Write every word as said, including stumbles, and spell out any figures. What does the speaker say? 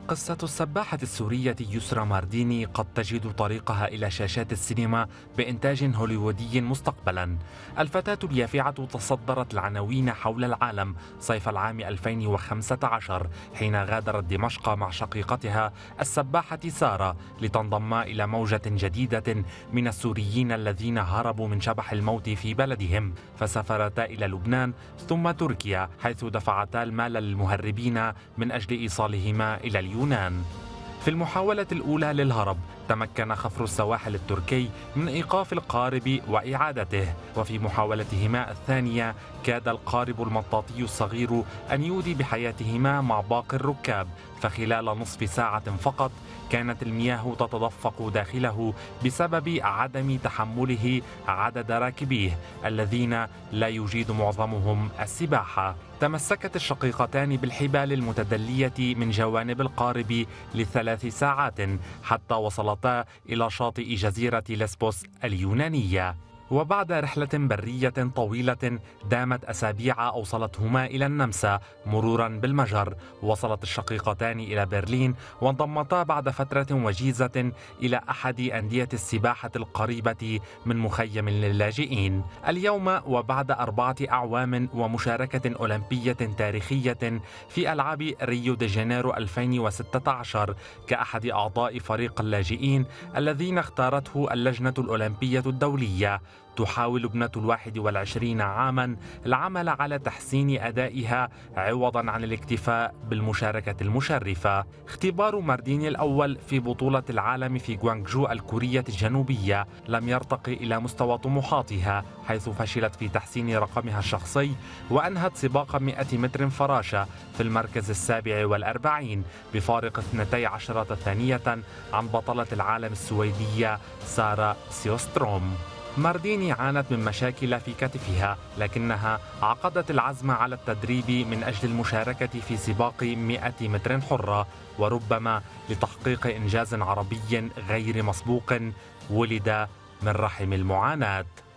قصة السباحة السورية يسرى مارديني قد تجد طريقها إلى شاشات السينما بإنتاج هوليوودي مستقبلا. الفتاة اليافعة تصدرت العناوين حول العالم صيف العام ألفين وخمسة عشر حين غادرت دمشق مع شقيقتها السباحة سارة لتنضم إلى موجة جديدة من السوريين الذين هربوا من شبح الموت في بلدهم، فسافرتا إلى لبنان ثم تركيا، حيث دفعتا المال للمهربين من أجل إيصالهما إلى اليونان. في المحاولة الأولى للهرب تمكن خفر السواحل التركي من إيقاف القارب وإعادته، وفي محاولتهما الثانية كاد القارب المطاطي الصغير أن يودي بحياتهما مع باقي الركاب، فخلال نصف ساعة فقط كانت المياه تتدفق داخله بسبب عدم تحمله عدد راكبيه الذين لا يجيد معظمهم السباحة. تمسكت الشقيقتان بالحبال المتدلية من جوانب القارب لثلاث ساعات حتى وصلتا إلى شاطئ جزيرة لسبوس اليونانية، وبعد رحلة برية طويلة دامت أسابيع أوصلتهما إلى النمسا مرورا بالمجر، وصلت الشقيقتان إلى برلين وانضمتا بعد فترة وجيزة إلى أحد أندية السباحة القريبة من مخيم للاجئين. اليوم وبعد أربعة أعوام ومشاركة أولمبية تاريخية في ألعاب ريو دي جانيرو ألفين وستة عشر كأحد أعضاء فريق اللاجئين الذين اختارته اللجنة الأولمبية الدولية، تحاول ابنة الواحد والعشرين عاما العمل على تحسين أدائها عوضا عن الاكتفاء بالمشاركة المشرفة. اختبار مارديني الأول في بطولة العالم في غوانغجو الكورية الجنوبية لم يرتقي إلى مستوى طموحاتها، حيث فشلت في تحسين رقمها الشخصي وأنهت سباق مئة متر فراشة في المركز السابع والأربعين بفارق اثنتي عشرة ثانية عن بطلة العالم السويدية سارة سيوستروم. مارديني عانت من مشاكل في كتفها، لكنها عقدت العزم على التدريب من أجل المشاركة في سباق مئة متر حرة، وربما لتحقيق إنجاز عربي غير مسبوق ولد من رحم المعاناة.